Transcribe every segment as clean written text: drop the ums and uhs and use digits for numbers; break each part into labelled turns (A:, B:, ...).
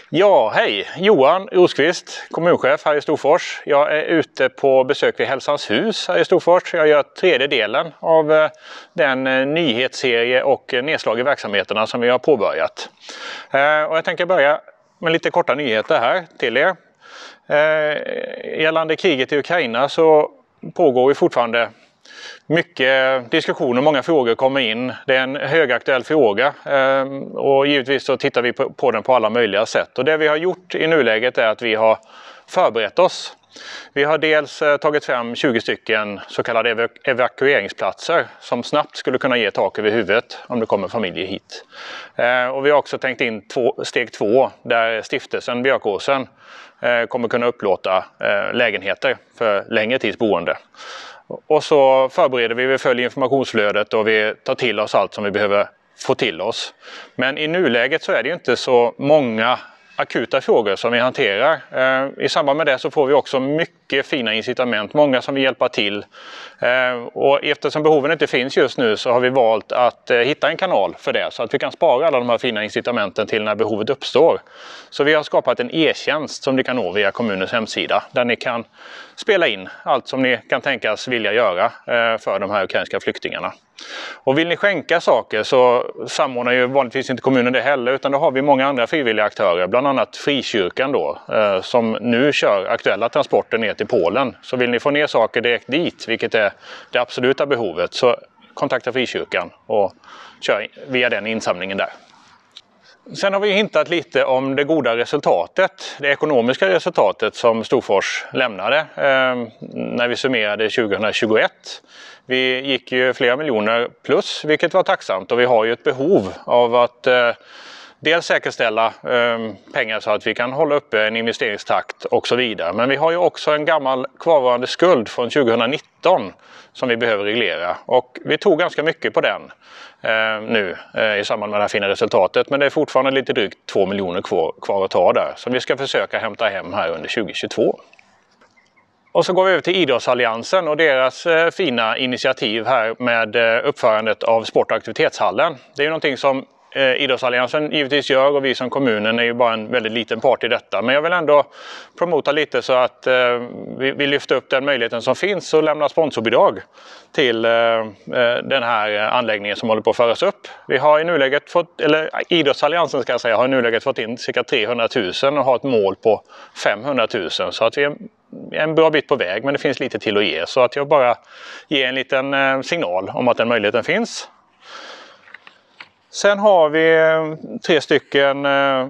A: Ja, hej! Johan Rosqvist, kommunchef här i Storfors. Jag är ute på besök vid Hälsans hus här i Storfors. Jag gör tredje delen av den nyhetsserie och nedslag i verksamheterna som vi har påbörjat. Och jag tänker börja med lite korta nyheter här till er. Gällande kriget i Ukraina så pågår ju fortfarande mycket diskussioner, många frågor kommer in. Det är en högaktuell fråga och givetvis så tittar vi på den på alla möjliga sätt. Och det vi har gjort i nuläget är att vi har förberett oss. Vi har dels tagit fram 20 stycken så kallade evakueringsplatser som snabbt skulle kunna ge tak över huvudet om det kommer familjer hit. Och vi har också tänkt in steg 2 där stiftelsen Björkåsen kommer kunna upplåta lägenheter för längre tids boende. Och så förbereder vi följer informationsflödet och vi tar till oss allt som vi behöver få till oss. Men i nuläget så är det ju inte så många akuta frågor som vi hanterar. I samband med det så får vi också mycket fina incitament, många som vill hjälpa till. Och eftersom behoven inte finns just nu så har vi valt att hitta en kanal för det så att vi kan spara alla de här fina incitamenten till när behovet uppstår. Så vi har skapat en e-tjänst som ni kan nå via kommunens hemsida där ni kan spela in allt som ni kan tänkas vilja göra för de här ukrainska flyktingarna. Och vill ni skänka saker så samordnar ju vanligtvis inte kommunen det heller utan då har vi många andra frivilliga aktörer, bland annat Frikyrkan då, som nu kör aktuella transporter ner till Polen. Så vill ni få ner saker direkt dit, vilket är det absoluta behovet, så kontakta Frikyrkan och kör via den insamlingen där. Sen har vi hintat lite om det goda resultatet, det ekonomiska resultatet som Storfors lämnade när vi summerade 2021. Vi gick ju flera miljoner plus, vilket var tacksamt, och vi har ju ett behov av att dels säkerställa pengar så att vi kan hålla uppe en investeringstakt och så vidare. Men vi har ju också en gammal kvarvarande skuld från 2019 som vi behöver reglera. Och vi tog ganska mycket på den nu i samband med det här fina resultatet. Men det är fortfarande lite drygt 2 miljoner kvar att ta där. Som vi ska försöka hämta hem här under 2022. Och så går vi över till Idrottsalliansen och deras fina initiativ här med uppförandet av sport- och aktivitetshallen. Det är ju någonting som Idrottsalliansen givetvis gör och vi som kommunen är ju bara en väldigt liten part i detta. Men jag vill ändå promota lite så att vi lyfter upp den möjligheten som finns och lämna sponsorbidrag till den här anläggningen som håller på att föras upp. Vi har i nuläget fått, eller Idrottsalliansen ska jag säga, har i nuläget fått in cirka 300 000 och har ett mål på 500 000. Så att vi är en bra bit på väg, men det finns lite till att ge. Så att jag bara ger en liten signal om att den möjligheten finns. Sen har vi 3 stycken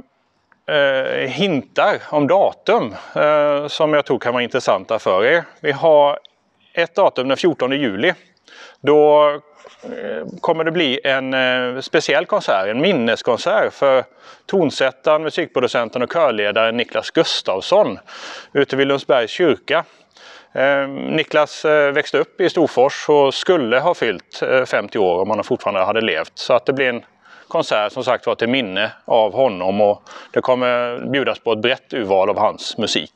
A: hintar om datum som jag tror kan vara intressanta för er. Vi har ett datum den 14 juli. Då kommer det bli en speciell konsert, en minneskonsert för tonsättaren, musikproducenten och körledaren Niklas Gustafsson ute vid Lundsbergs kyrka. Niklas växte upp i Storfors och skulle ha fyllt 50 år om han fortfarande hade levt. Så att det blir en konsert som sagt var till minne av honom och det kommer bjudas på ett brett urval av hans musik.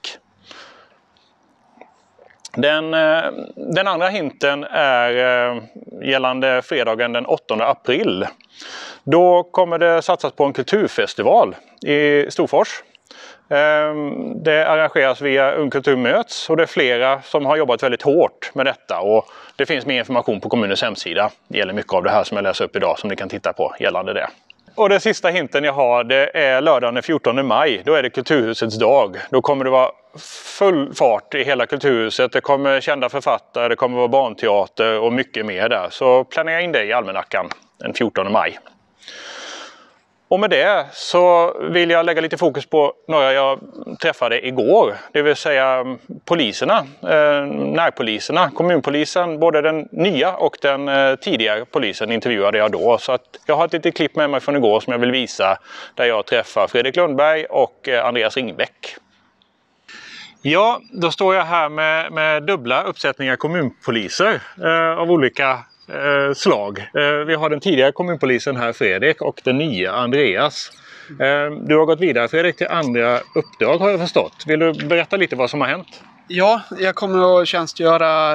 A: Den andra hinten är gällande fredagen den 8 april. Då kommer det satsas på en kulturfestival i Storfors. Det arrangeras via Ung Kultur möts och det är flera som har jobbat väldigt hårt med detta och det finns mer information på kommunens hemsida. Det gäller mycket av det här som jag läser upp idag som ni kan titta på gällande det. Och den sista hinten jag har, det är lördagen den 14 maj. Då är det Kulturhusets dag. Då kommer det vara full fart i hela Kulturhuset. Det kommer kända författare, det kommer vara barnteater och mycket mer där. Så planera in det i almanackan den 14 maj. Och med det så vill jag lägga lite fokus på några jag träffade igår. Det vill säga poliserna, närpoliserna, kommunpolisen, både den nya och den tidigare polisen intervjuade jag då. Så att jag har ett litet klipp med mig från igår som jag vill visa där jag träffar Fredrik Lundberg och Andreas Ringbäck. Ja, då står jag här med dubbla uppsättningar kommunpoliser av olika slag. Vi har den tidigare kommunpolisen här Fredrik och den nya Andreas. Du har gått vidare Fredrik till andra uppdrag har jag förstått. Vill du berätta lite vad som har hänt?
B: Ja, jag kommer att tjänstgöra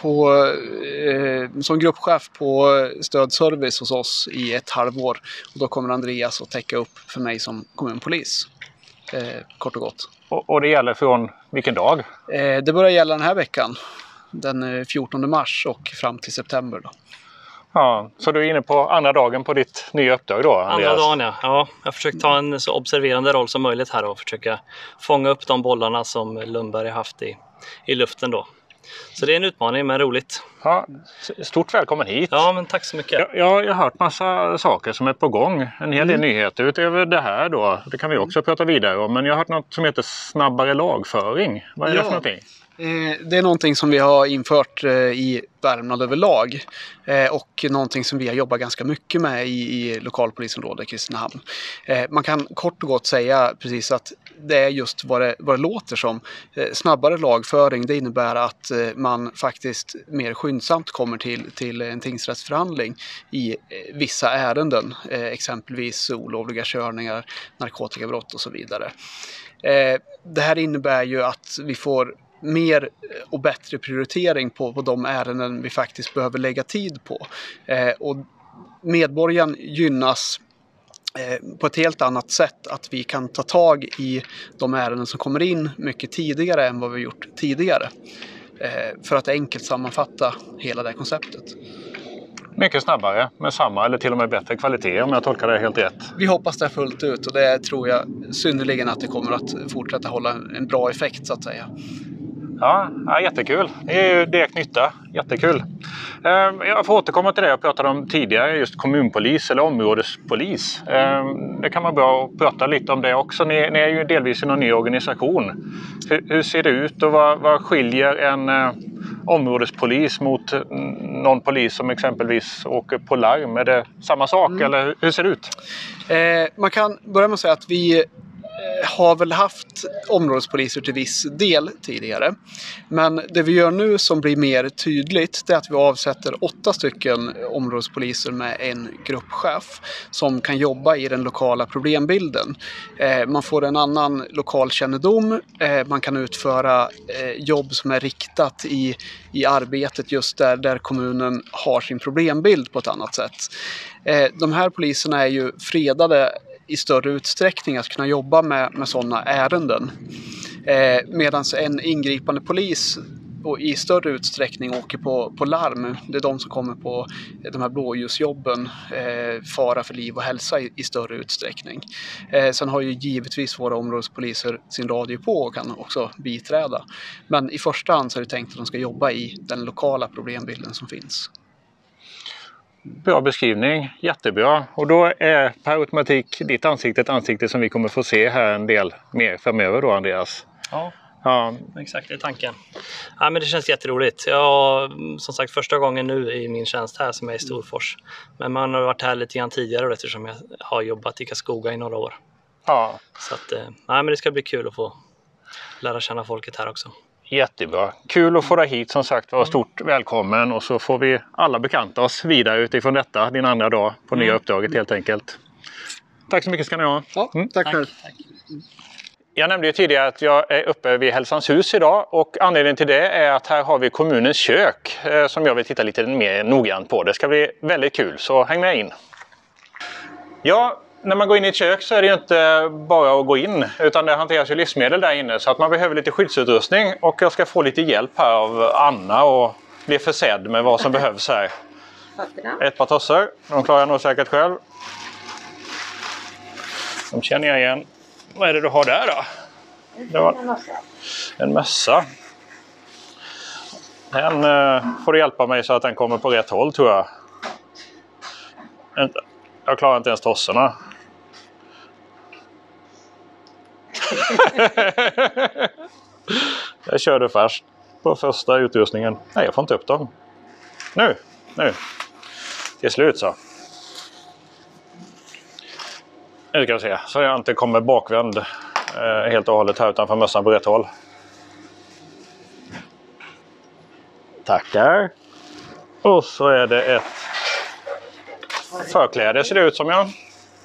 B: som gruppchef på stödservice hos oss i ett halvår. Och då kommer Andreas att täcka upp för mig som kommunpolis. kort och gott.
A: Och det gäller från vilken dag?
B: Det börjar gälla den här veckan, den 14 mars och fram till september då.
A: Ja, så du är inne på andra dagen på ditt nya uppdrag då, Andreas?
C: Andra dagen, ja. Jag har försökt ta en så observerande roll som möjligt här och försöka fånga upp de bollarna som Lundberg har haft i luften då. Så det är en utmaning, men roligt.
A: Ja, stort välkommen hit.
C: Ja, men tack så mycket.
A: Jag har hört massa saker som är på gång. En hel del nyheter utöver det här då. Det kan vi också prata vidare om. Men jag har hört något som heter snabbare lagföring. Vad är det för någonting?
B: Det är någonting som vi har infört i Värmland överlag och någonting som vi har jobbat ganska mycket med i lokalpolisområdet Kristinehamn. Man kan kort och gott säga precis att det är just vad det låter som. Snabbare lagföring, det innebär att man faktiskt mer skyndsamt kommer till en tingsrättsförhandling i vissa ärenden, exempelvis olovliga körningar, narkotikabrott och så vidare. Det här innebär ju att vi får mer och bättre prioritering på de ärenden vi faktiskt behöver lägga tid på. Och medborgaren gynnas på ett helt annat sätt, att vi kan ta tag i de ärenden som kommer in mycket tidigare än vad vi gjort tidigare. För att enkelt sammanfatta hela det konceptet.
A: Mycket snabbare med samma eller till och med bättre kvalitet, om jag tolkar det helt rätt.
B: Vi hoppas det fullt ut, och det tror jag synnerligen att det kommer att fortsätta hålla en bra effekt så att säga.
A: Ja, jättekul. Det är ju direkt nytta. Jättekul. Jag får återkomma till det jag pratade om tidigare, just kommunpolis eller områdespolis. Det kan vara bra att prata lite om det också. Ni är ju delvis i någon ny organisation. Hur ser det ut och vad skiljer en områdespolis mot någon polis som exempelvis åker på larm? Är det samma sak eller hur ser det ut?
B: Man kan börja med att säga att vi har väl haft områdespoliser till viss del tidigare. Men det vi gör nu som blir mer tydligt, det är att vi avsätter 8 stycken områdespoliser med en gruppchef som kan jobba i den lokala problembilden. Man får en annan lokalkännedom, man kan utföra jobb som är riktat i arbetet just där kommunen har sin problembild på ett annat sätt. De här poliserna är ju fredade i större utsträckning att kunna jobba med sådana ärenden. Medan en ingripande polis och i större utsträckning åker på larm. Det är de som kommer på de här blåljusjobben, fara för liv och hälsa i större utsträckning. Sen har ju givetvis våra områdespoliser sin radio på och kan också biträda. Men i första hand så är det tänkt att de ska jobba i den lokala problembilden som finns.
A: Bra beskrivning, jättebra. Och då är per automatik ditt ansikte ett ansikte som vi kommer få se här en del mer framöver då, Andreas.
C: Ja, exakt, det är tanken. Ja, men det känns jätteroligt. Jag som sagt första gången nu i min tjänst här som är i Storfors. Men man har varit här lite grann tidigare eftersom jag har jobbat i Karlskoga i några år.
A: Ja.
C: Så att, men det ska bli kul att få lära känna folket här också.
A: Jättebra. Kul att få dig hit som sagt. Var stort välkommen och så får vi alla bekanta oss vidare utifrån detta din andra dag på nya uppdraget helt enkelt. Tack så mycket ska ni ha.
B: Ja, tack själv.
A: Jag nämnde ju tidigare att jag är uppe vid Hälsans hus idag och anledningen till det är att här har vi kommunens kök som jag vill titta lite mer noggrant på. Det ska bli väldigt kul, så häng med in. Ja, när man går in i ett kök så är det ju inte bara att gå in utan det hanteras ju livsmedel där inne så att man behöver lite skyddsutrustning och jag ska få lite hjälp här av Anna och bli försedd med vad som behövs här. Ett par tossar, de klarar jag nog säkert själv. De känner jag igen. Vad är det du har där då? Det var en mössa. Den får du hjälpa mig så att den kommer på rätt håll tror jag. Jag klarar inte ens tossorna. Jag körde fast på första utrustningen. Nej, jag får inte upp dem. Nu. Till slut så. Nu ska vi se. Så jag inte kommer bakvänd helt och hållet här utanför mössan på rätt håll. Tackar. Och så är det ett förkläde ser det ut som jag.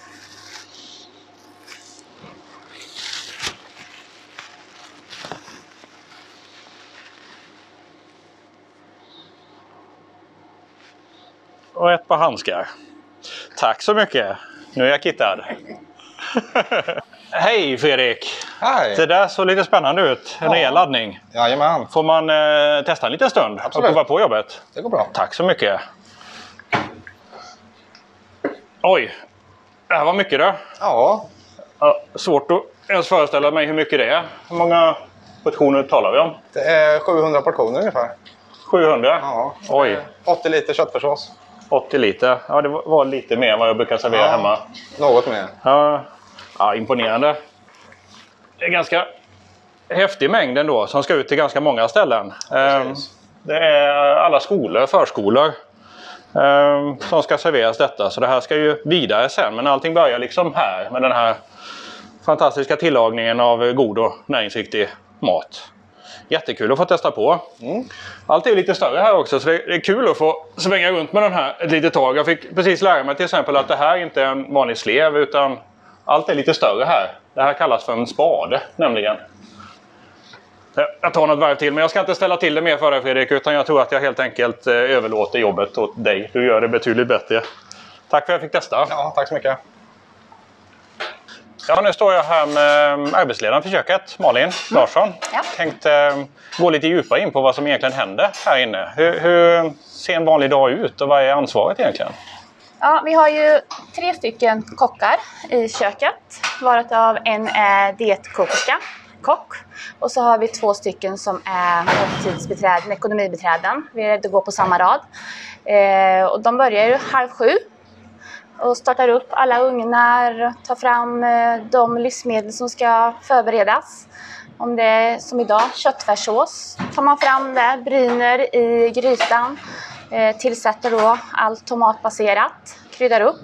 A: Och ett par handskar. Tack så mycket. Nu är jag kittad. Hej Fredrik!
D: Hej!
A: Det där såg lite spännande ut. En rejäl laddning.
D: Jajamän.
A: Får man testa en liten stund?
D: Absolut.
A: Och prova på jobbet?
D: Det går bra.
A: Tack så mycket. Oj, det här var mycket då.
D: Ja.
A: Ja, svårt att ens föreställa mig hur mycket det är. Hur många portioner talar vi om?
D: Det är 700 portioner ungefär.
A: 700?
D: Ja.
A: Oj.
D: 80 liter köttfärssås.
A: 80 liter. Ja, det var lite mer än vad jag brukar servera hemma.
D: Något mer.
A: Ja, imponerande. Det är ganska häftig mängd ändå som ska ut till ganska många ställen. Det är alla skolor, förskolor som ska serveras detta. Så det här ska ju vidare sen. Men allting börjar liksom här med den här fantastiska tillagningen av god och näringsriktig mat. Jättekul att få testa på. Allt är lite större här också, så det är kul att få svänga runt med den här ett litet tag. Jag fick precis lära mig till exempel att det här inte är en vanlig slev, utan allt är lite större här. Det här kallas för en spade nämligen. Jag tar något varv till, men jag ska inte ställa till det mer för dig, Fredrik, utan jag tror att jag helt enkelt överlåter jobbet åt dig. Du gör det betydligt bättre. Tack för att jag fick testa.
D: Ja, tack så mycket.
A: Ja, nu står jag här med arbetsledaren för köket, Malin Larsson.
E: Ja.
A: Tänkte gå lite djupare in på vad som egentligen händer här inne. Hur ser en vanlig dag ut och vad är ansvaret egentligen?
E: Ja, vi har ju 3 stycken kockar i köket, varav en är dietkokerska, kock. Och så har vi 2 stycken som är måltidsbiträden, ekonomibiträden. Det går på samma rad. Och de börjar ju 6:30 och startar upp alla ugnar, tar fram de livsmedel som ska förberedas. Om det är som idag köttfärssås, tar man fram det, bryner i grytan, tillsätter då allt tomatbaserat, kryddar upp.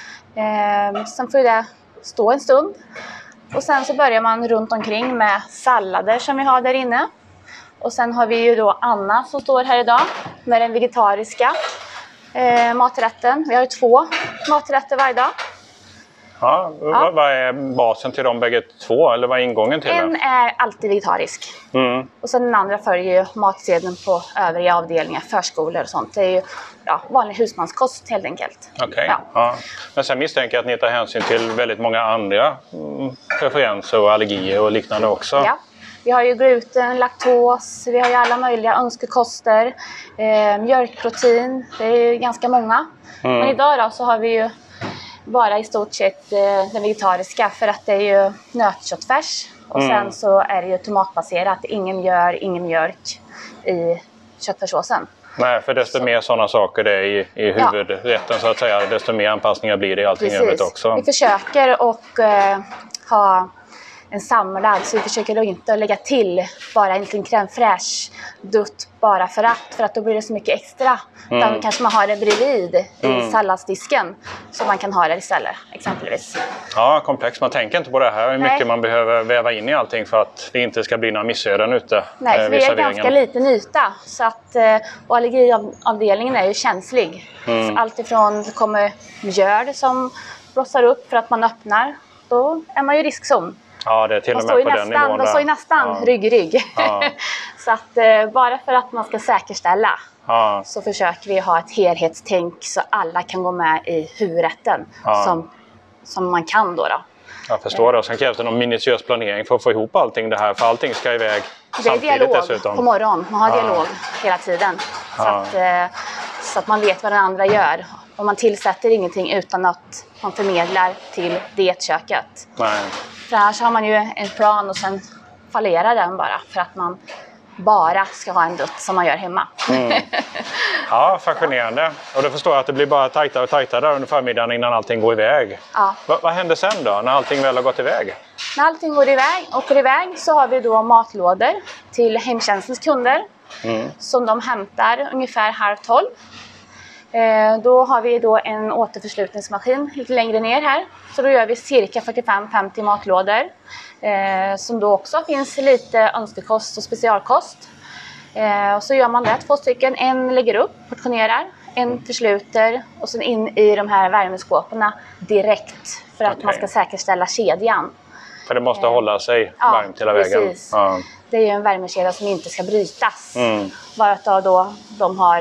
E: Sen får det stå en stund. Och sen så börjar man runt omkring med sallader som vi har där inne. Och sen har vi ju då Anna som står här idag med den vegetariska maträtten. Vi har ju 2 maträtter varje dag.
A: Ja, vad är basen till de bägge 2? Eller vad är ingången till
E: En
A: det?
E: är alltid vegetarisk. Och sen den andra följer ju matsedeln på övriga avdelningar, förskolor och sånt. Det är ju vanlig husmanskost helt enkelt.
A: Okej. Ja. Men sen misstänker jag att ni tar hänsyn till väldigt många andra preferenser och allergier och liknande också.
E: Ja. Vi har ju gluten, laktos, vi har ju alla möjliga önskekoster, mjölkprotein, det är ju ganska många. Men idag då så har vi ju bara i stort sett den vegetariska, för att det är ju nötköttfärs och sen så är det ju tomatbaserat, ingen mjölk i köttfärssåsen.
A: Nej, för desto mer sådana saker det är i huvudrätten så att säga, desto mer anpassningar blir det i allting övrigt också. Vi
E: försöker och ha en samlad, så vi försöker då inte lägga till bara en liten crème fraîche dutt bara för att då blir det så mycket extra. Utan kanske man har det bredvid i salladsdisken, så man kan ha det istället exempelvis. Ja,
A: komplext. Man tänker inte på det här, hur mycket man behöver väva in i allting för att det inte ska bli några missöden ute.
E: Nej, för vi är ganska liten yta, så att, och allergiavdelningen är ju känslig. Så allt ifrån det kommer mjöl som blossar upp för att man öppnar, då är man ju i riskzon.
A: Ja, det är till och med på den nivån.
E: De står ju nästan rygg. Ja. Så att bara för att man ska säkerställa så försöker vi ha ett helhetstänk så alla kan gå med i huvudrätten som man kan då.
A: Jag förstår det. Och sen krävs det någon minutiös planering för att få ihop allting det här. För allting ska iväg samtidigt.
E: Det är dialog
A: dessutom
E: på morgonen. Man har dialog hela tiden. Så att man vet vad den andra gör. Och man tillsätter ingenting utan att man förmedlar till dietköket.
A: Nej.
E: För annars har man ju en plan och sen fallerar den bara för att man bara ska ha en dutt som man gör hemma.
A: Ja, fascinerande. Och då förstår jag att det blir bara tajtare och tajtare där under förmiddagen innan allting går iväg.
E: Ja.
A: Vad händer sen då, när allting väl har gått iväg?
E: När allting går iväg så har vi då matlådor till hemtjänstens kunder som de hämtar ungefär 11:30. Då har vi då en återförslutningsmaskin lite längre ner här. Så då gör vi cirka 45-50 matlådor. Som då också finns lite önskekost och specialkost. Och så gör man det, 2 stycken. En lägger upp, portionerar. En försluter och sen in i de här värmeskåporna direkt. För att man ska säkerställa kedjan.
A: För det måste hålla sig varmt hela vägen.
E: Ja. Det är ju en värmekedja som inte ska brytas. Bara då de har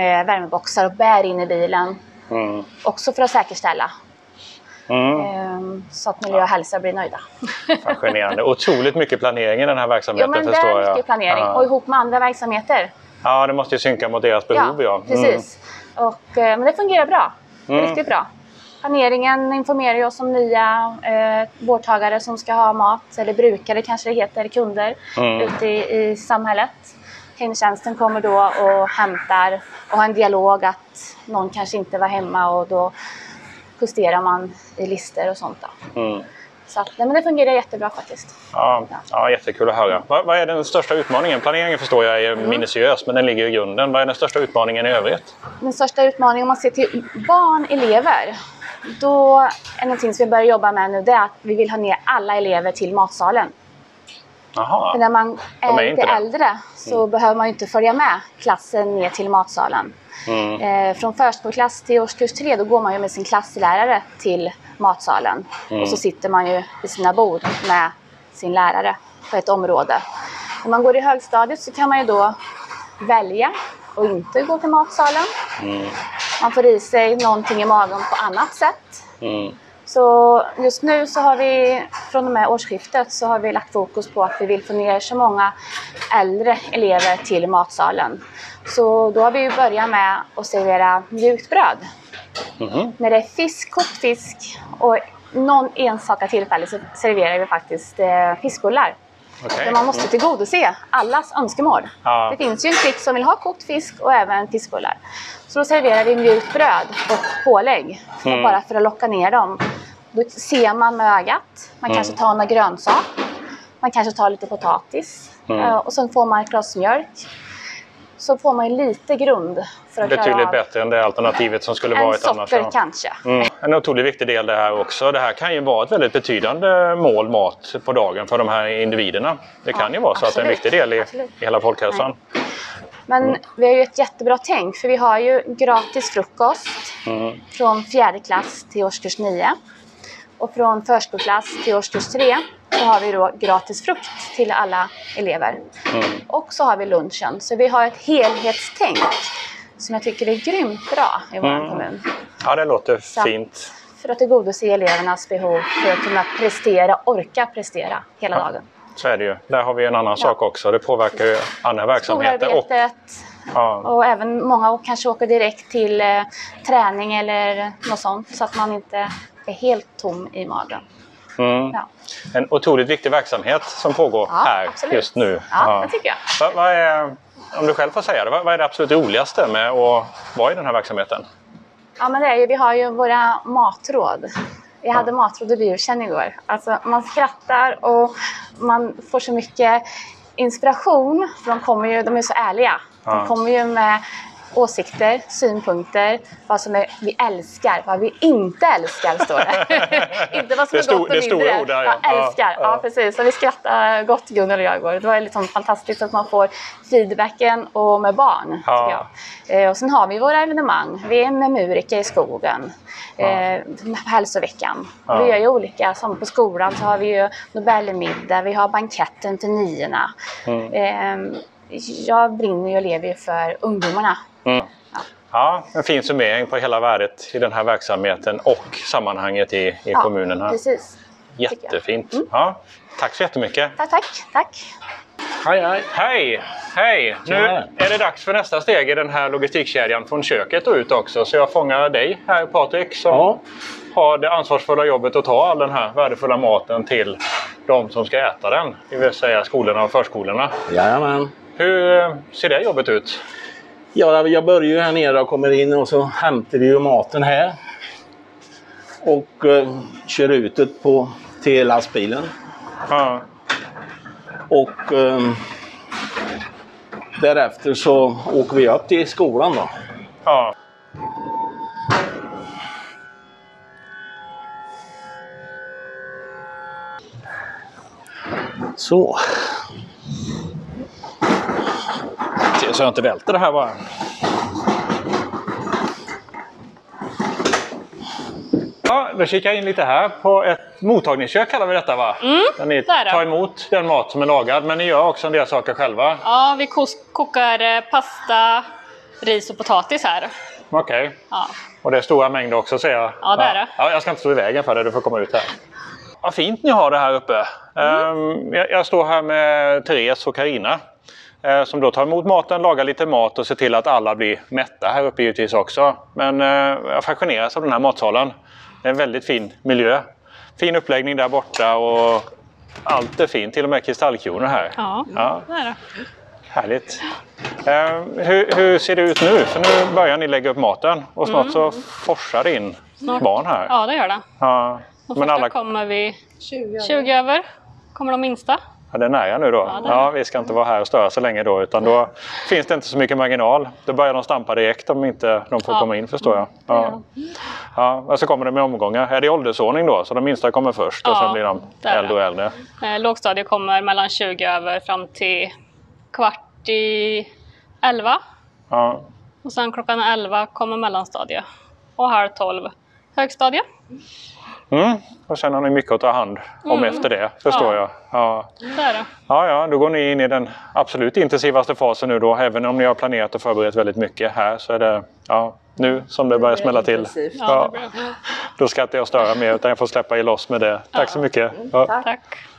E: värmeboxar och bär in i bilen. Också för att säkerställa. så att miljö och hälsa blir nöjda.
A: Fascinerande. Otroligt mycket planering i den här verksamheten,
E: men
A: förstår jag.
E: det är mycket planering och ihop med andra verksamheter.
A: Ja, det måste ju synka mot deras behov. Ja,
E: precis. Men det fungerar bra. Riktigt bra. Planeringen informerar ju oss om nya vårdtagare som ska ha mat, eller brukare kanske det heter, kunder ute i samhället. Hemtjänsten kommer då och hämtar och har en dialog att någon kanske inte var hemma, och då justerar man i listor och sånt då. Så att, men det fungerar jättebra faktiskt.
A: Ja, jättekul att höra. Vad är den största utmaningen? Planeringen förstår jag är minutiös, men den ligger i grunden. Vad är den största utmaningen i övrigt? Den
E: största utmaningen om man ser till barn, elever, då är någonting som vi börjar jobba med nu, det är att vi vill ha ner alla elever till matsalen. För när man är lite äldre så behöver man ju inte följa med klassen ner till matsalen. Från förskoleklass till årskurs 3 då går man ju med sin klasslärare till matsalen. Och så sitter man ju vid sina bord med sin lärare på ett område. När man går i högstadiet så kan man ju då välja och inte gå till matsalen. Man får i sig någonting i magen på annat sätt. Så just nu så har vi från och med årsskiftet så har vi lagt fokus på att vi vill få ner så många äldre elever till matsalen. Så då har vi börjat med att servera mjukt bröd. När det är fisk, kokt fisk och någon enstaka tillfälle så serverar vi faktiskt fiskbullar. Där man måste tillgodose allas önskemål. Det finns ju en klick som vill ha kokt fisk och även fiskbullar. Så då serverar vi mjukt bröd och pålägg. Bara för att locka ner dem. Då ser man med ögat. Man kanske tar några grönsak. Man kanske tar lite potatis. Och sen får man ett glas mjölk. Så får man ju lite grund för att
A: betydligt bättre än det alternativet som skulle varit annars.
E: En socker kanske.
A: En otroligt viktig del det här också. Det här kan ju vara ett väldigt betydande mål mat på dagen för de här individerna. Det kan ju vara så att det är en viktig del i hela folkhälsan.
E: Men vi har ju ett jättebra tänk, för vi har ju gratis frukost från 4:e klass till årskurs 9. Och från förskoleklass till årskurs 3 så har vi då gratis frukt till alla elever. Och så har vi lunchen. Så vi har ett helhetstänk som jag tycker är grymt bra i vår kommun.
A: Ja, det låter fint.
E: För att tillgodose elevernas behov för att kunna orka prestera hela dagen.
A: Så är det ju. Där har vi en annan sak också. Det påverkar ju andra verksamheter.
E: Skolarbetet. Och även många kanske åker direkt till träning eller något sånt. Så att man inte är helt tom i magen.
A: En otroligt viktig verksamhet som pågår här just nu.
E: Ja, det tycker jag.
A: Vad är, om du själv får säga det, vad är det absolut roligaste med att vara i den här verksamheten?
E: Ja, men det är ju, vi har ju våra matråd. Jag hade matråd och biokänn igår. Alltså, man skrattar och man får så mycket inspiration. För de är så ärliga. De kommer ju med åsikter, synpunkter, vad som vi älskar, vad vi inte älskar, står det. Inte vad som är gott och mindre.
A: Ord där,
E: älskar, ja precis. Så vi skrattar gott, Gunnar och jag igår. Det var liksom fantastiskt att man får feedbacken och med barn, tycker jag. Och sen har vi våra evenemang. Vi är med Murika i skogen. Hälsoveckan. Vi gör ju olika, som på skolan så har vi ju Nobelmiddag, vi har banketten till 9:orna. Jag brinner ju och lever ju för ungdomarna.
A: Ja, en fin summering på hela värdet i den här verksamheten och sammanhanget i kommunen här.
E: Precis.
A: Jättefint. Ja, tack så jättemycket.
E: Tack.
A: Hej! Nu är det dags för nästa steg i den här logistikkedjan från köket och ut också. Så jag fångar dig här, Patrik, som har det ansvarsfulla jobbet att ta all den här värdefulla maten till de som ska äta den. Det vill säga skolorna och förskolorna.
F: Jajamän.
A: Hur ser det jobbet ut?
F: Ja, jag börjar ju här nere och kommer in och så hämtar vi ju maten här. Och kör ut det till lastbilen. Och därefter så åker vi upp till skolan då. Så.
A: Så jag inte välter det här bara. Ja, då kikar jag in lite här på ett mottagningskök, kallar vi detta, va? Där ni tar emot den mat som är lagad, men ni gör också en del saker själva.
G: Ja, vi kokar pasta, ris och potatis här.
A: Okej.
G: Ja.
A: Och det är stora mängder också, ser jag.
G: Ja, det är det.
A: Ja, jag ska inte stå i vägen för det, du får komma ut här. Vad fint ni har det här uppe. Jag står här med Therese och Carina. Som då tar emot maten, lagar lite mat och ser till att alla blir mätta här uppe givetvis också. Men jag fascineras av den här matsalen. Det är en väldigt fin miljö. Fin uppläggning där borta och allt är fint. Till och med kristallkronor här.
G: Ja, det är det.
A: Härligt. Hur ser det ut nu? För nu börjar ni lägga upp maten och snart så forsar det in barn här.
G: Ja, det gör det.
A: Ja.
G: De första kommer vi 20 över. Kommer de minsta.
A: Ja, det är nära nu då. Ja, vi ska inte vara här och störa så länge då, utan då finns det inte så mycket marginal. Då börjar de stampa direkt om inte de får komma in, förstår jag. Ja. Och så kommer det med omgångar. Är det åldersordning då? Så de minsta kommer först och sen blir de äldre och äldre?
G: Lågstadiet kommer mellan 20 över fram till 10:15.
A: Ja.
G: Och sen klockan 11 kommer mellanstadiet. Och 11:30 högstadiet.
A: Och sen har ni mycket att ta hand om efter det, förstår jag. Ja.
G: Det är det.
A: Ja, då går ni in i den absolut intensivaste fasen nu då. Även om ni har planerat och förberett väldigt mycket här så är det nu som det börjar smälla till.
G: Ja, det blir.
A: Då ska inte jag störa mer utan jag får släppa er loss med det. Tack så mycket. Ja.
G: Tack.